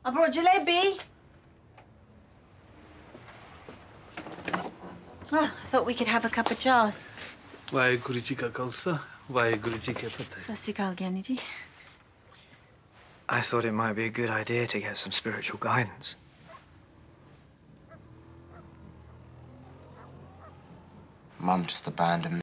I brought jalebi. Oh, I thought we could have a cup of jas. Waheguru ji का खालसा, वाहेगुरु जी की फतेह. सत श्री अकाल ज्ञानी जी. I thought it might be a good idea to get some spiritual guidance. Mum just abandoned me.